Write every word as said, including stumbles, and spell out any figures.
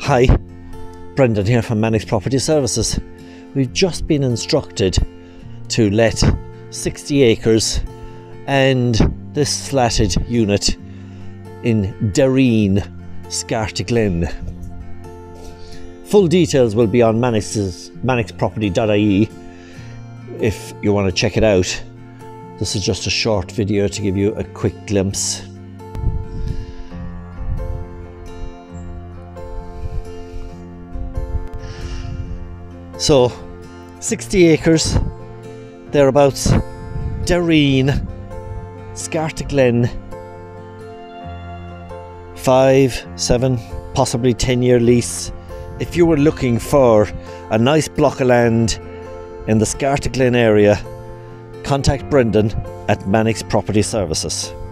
Hi, Brendan here from Mannix Property Services. We've just been instructed to let sixty acres and this slatted unit in Derreen, Scartaglen. Full details will be on Mannix's mannix property dot I E if you want to check it out. This is just a short video to give you a quick glimpse. So, sixty acres, thereabouts, Derreen, Scartaglen, five, seven, possibly ten year lease. If you were looking for a nice block of land in the Scartaglen area, contact Brendan at Mannix Property Services.